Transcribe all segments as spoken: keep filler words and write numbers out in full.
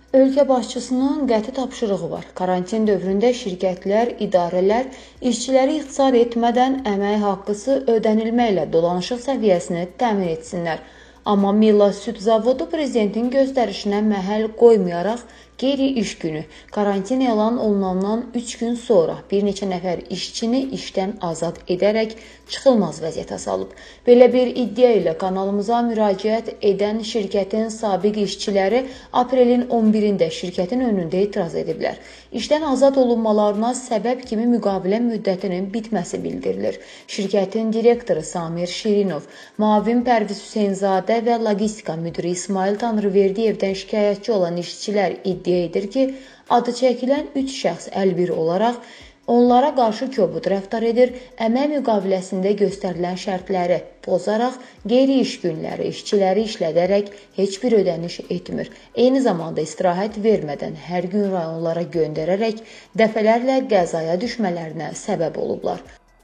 Ölkə başçısının qəti tapşırığı var. Karantin dövründə şirkətlər, idarələr işçiləri ixtisar etmədən əmək haqqısı ödənilməklə dolanışıq səviyyəsini təmin etsinlər. Amma Milla Süd Zavodu prezidentin göstərişinə məhəl qoymayaraq qeyri-iş günü karantin elan olunandan üç gün sonra bir neçə nəfər işçini işdən azad edərək çıxılmaz vəziyyətə salıb. Belə bir iddia ilə kanalımıza müraciət edən şirkətin sabiq işçiləri aprelin on birində şirkətin önündə etiraz ediblər. İşdən azad olunmalarına səbəb kimi müqavilə müddətinin bitməsi bildirilir. Şirkətin direktoru Samir Şirinov, müavin Pərviz Hüseynzadə və logistika müdiri İsmail Tanrıverdiyevdən şikayətçi olan işçilər iddia edir ki, adı çəkilən üç şəxs əlbir olaraq onlara qarşı kobud rəftar edir, əmək müqaviləsində göstərilən şərtləri pozaraq, qeyri-iş günləri işçiləri işlədərək heç bir ödəniş etmir. Eyni zamanda istirahət vermədən hər gün rayonlara göndərərək dəfələrlə qəzaya düşmələrinə səbəb olublar.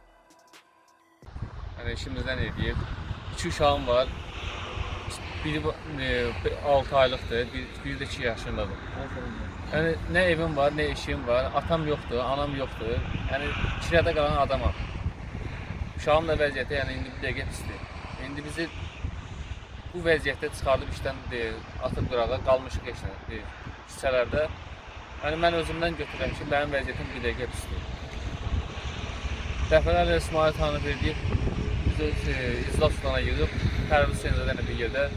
Yəni, işimizdən edib, iki uşağım var, biri altı aylıqdır, biri də iki yaşındadır. Yəni, nə evim var, nə eşim var, atam yoxdur, anam yoxdur. Yəni, kirədə qalan adamam. Uşağım da vəziyyəti, yəni, indi bir dəqiqə pisdir. İndi bizi bu vəziyyətdə çıxardıb işdən deyil, atıb qırağa, qalmışıq hissələrdə. Yəni, mən özümdən götürəm ki, mənim vəziyyətim bir dəqiqə pisdir. Dəfələrlə İsmail Tanrıverdiyev bizi İclas Sultana yığıb, Pərviz Hüseynzadəni bir yerdə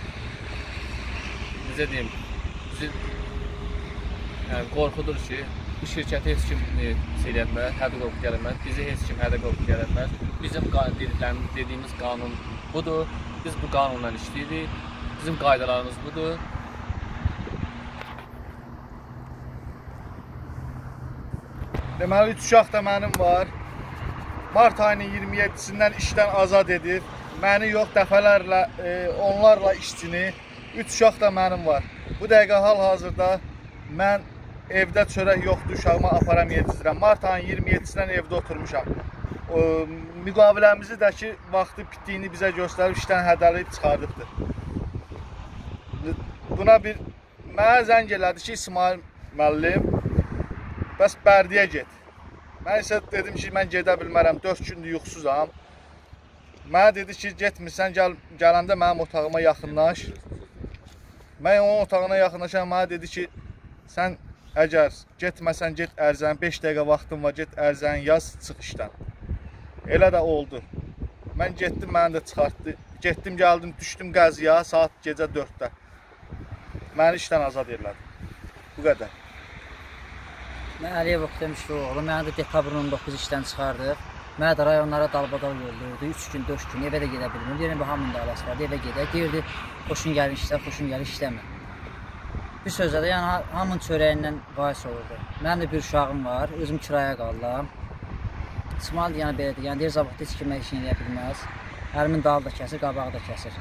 bizə deyim, bizi Yəni, qorxudur ki, bu şirkəti heç kim eləyənməz, hədə qorxu gələnməz, bizi heç kim hədə qorxu gələnməz. Bizim dediyimiz qanun budur, biz bu qanunla işləyirik, bizim qaydalarımız budur. Deməli, üç uşaq da mənim var. Mart ayının iyirmi yeddisindən işdən azad edir. Məni yox, dəfələrlə, onlarla işçini, üç uşaq da mənim var. Bu dəqiqə hal-hazırda mən evdə çörək yoxdur, uşağıma aparam yetişdirəm. Mart ayının iyirmi yeddisindən evdə oturmuşam. Müqaviləmizi də ki, vaxtı bitdiyini bizə göstərib, işdən hədəliyib çıxardıbdır. Buna bir, mənə zəng elədi ki, İsmail müəllim, bəs Bərdiyə get. Mən isə dedim ki, mən gedə bilmərəm, dörd gündür yuxusuzam. Mənə dedi ki, getmirsən, gəl, gələndə mənim otağıma yaxınlaş. Mən onun otağına yaxınlaşam, mənə dedi ki, sən əgər getməsən, get ərzən, beş dəqiqə vaxtın var, get ərzən, yaz, çıx işdən. Elə də oldu. Mən getdim, məni də çıxartdı. Getdim, gəldim, düşdüm qəziyə, saat gecə dörddə. Məni işdən azad edilədi. Bu qədər. Mən Əliyev demiş ki, oğlum, məni də dekabrın on doqquz işdən çıxardıq. Mənə də rayonlara dalbadal yolluyurdu, üç gün, dörd gün, evə də gedə bilmir. Deyirəm, bu hamının da aləsi vardı, evə gedək. Deyirdi, xoşun gəlin işlə, xoşun gəlin işləmə. Bir sözlə də, yəni hamının çörəyindən bahis olurdu. Mənim də bir uşağım var, özüm kiraya qaldım. İsmail yəni belədir, yəni deyir, zabaqda heç kimə işini eləyə bilməz. Əlimin dalı da kəsir, qabağı da kəsir.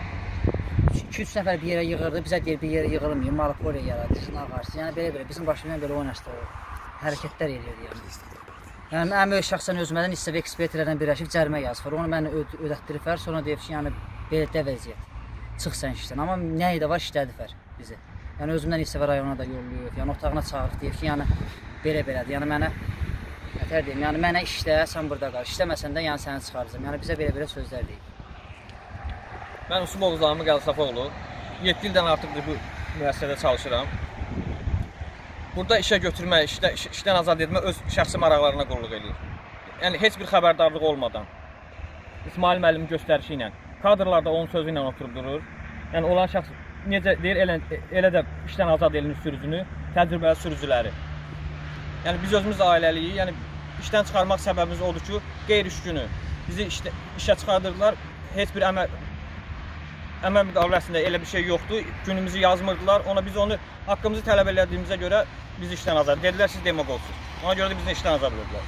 iki üç nəfər bir yerə yığırdı, bizə deyir, bir yerə yığılmıyor, monopoliya yaradır, şuna qarşı. Yəni belə-belə, bizim başımdan belə oynaşdırır, hərəkətlər edirdi yəni. Yəni, ən böyük şəxsən özmədən hissə və ekspertlərdən birləşib cərimə yazır. Onu mənə ödətdirifər, sonra deyir ki, yəni belə də vəziyyət, çıx sən işdən. Amma nə idi var, işlədifər bizi. Yəni özümdən hissə və rayona da yolluyur, yəni otağına çağırıq deyir ki, yəni belə-belədir. Yəni mənə, nətər deyim, yəni mənə işlə, sən burada qal, işləməsən də yəni səni çıxaracam. Yəni bizə belə-belə sözlər deyil. Mən Usumov Zami Gəlsafoğlu, yeddi ildən artıq bu müəssisədə çalışıram. Burada işə götürmə, işlə, iş, işdən azad etmə öz şəxsi maraqlarına qulluq edir. Yəni heç bir xəbərdarlıq olmadan, İsmail müəllimin göstərişi ilə, kadrlarda onun sözü ilə oturub durur. Yəni olan şəxs necə deyir, elə, elə də işdən azad elinin sürücünü, təcrübəli sürücüləri. Yəni biz özümüz ailəliyik, yəni işdən çıxarmaq səbəbimiz odur ki, qeyri-iş günü bizi işdə, işə çıxardırdılar, heç bir əməl, əməl müqaviləsində elə bir şey yoxdur, günümüzü yazmırdılar, ona biz onu haqqımızı tələb elədiyimizə görə bizi işdən azad dedilər, siz demagogsunuz. Ona görə də bizi işdən azad edildilər.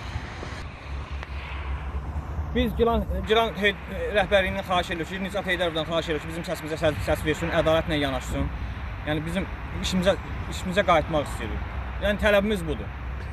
Biz Gilan, Gilan rəhbərliyindən xahiş edirik ki, Nicat Heydərovdan xahiş edirik ki, bizim səsimizə səs, səs versin, ədalətlə yanaşsın. Yəni bizim işimizə, işimizə qayıtmaq istəyirik. Yəni tələbimiz budur.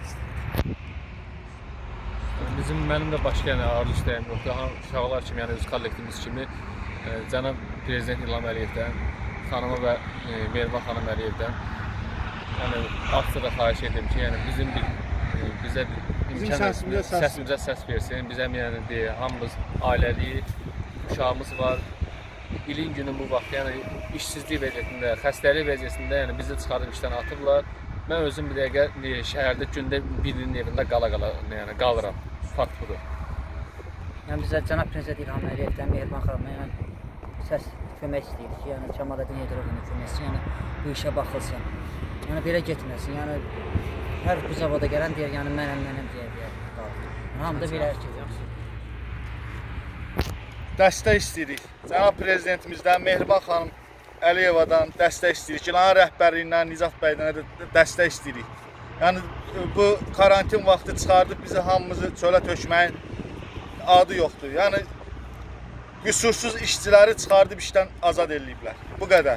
Bizim mənim də başqa yəni arzu istəyim yoxdur. Uşaqlar kimi, yəni öz kollektivimiz kimi Cənab Prezident İlham Əliyevdən, xanımı və Mervan xanım Əliyevdən yəni aksiyada xahiş edirəm ki, yəni bizim bir bizə imkan səsimizə səs- səsimizə səs versin. Bizə yəni deyə hamımız ailəliyik, uşağımız var. İlin günün bu vaxt, yəni işsizlik vəziyyətində, xəstəlik vəziyyətində, yəni bizi çıxarıb işdən atıblar. Mən özüm bir dəqiqə e, şəhərdə gündə birinin evində qala-qala, yəni qalıram. Fakt budur. Yəni bizə cənab prezident İlham Əliyevdən, Mehriban xanımdan yəni səs kömək istəyirik ki, yəni Kəmaləddin Heydərovun köməkçisi, yəni bu işə baxılsın. Yəni belə getməsin. Yəni hər bu zavoda gələn deyir, yəni mənəm, mənəm deyə deyə qalır. Hamı da belə erkək. Dəstək istəyirik. Cənab prezidentimizdən, Mehriban xanım Əliyevadan dəstək istəyirik. İlahın rəhbərliyindən, Nicat bəydən də dəstək istəyirik. Yəni bu karantin vaxtı çıxardıb bizi hamımızı çölə tökməyin adı yoxdur. Yəni qüsursuz işçiləri çıxardıb işdən azad ediliblər. Bu qədər.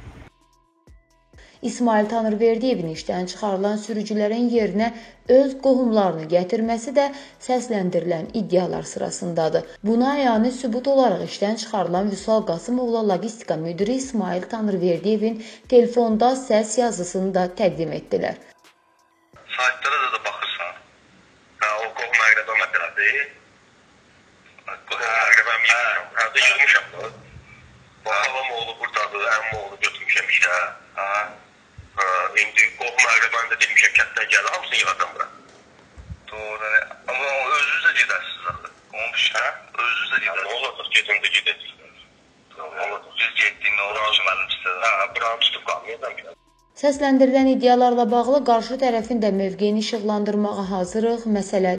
İsmail Tanrıverdiyevin işdən çıxarılan sürücülərin yerinə öz qohumlarını gətirməsi də səsləndirilən iddialar sırasındadır. Buna əyani sübut olaraq işdən çıxarılan Vüsal Qasımovla logistika müdiri İsmail Tanrıverdiyevin telefonda səs yazısını da təqdim etdilər. Saytlara da, da baxırsan, hə, o qohum əqrəbə məsələdir. Qohum əqrəbəm yığmışam, hə, da yığmışam da. Babam oğlu buradadır, əmmi oğlu götürmüşəm işə. Hə, hə, indi qohum əqrəbəni də demişəm, kətdən gəlir, hamısını yığacam bura. Doğru, amma özünüz də gedərsiniz axı. Olmuş, hə, özünüz də gedərsiniz. Nə olacaq, gedin də gedəcək. Biz getdik, nə olacaq, mənim sizə. Hə, buranı tutub qalmayacam ki. Səsləndirilən iddialarla bağlı qarşı tərəfin də mövqeyini işıqlandırmağa hazırıq. Məsələ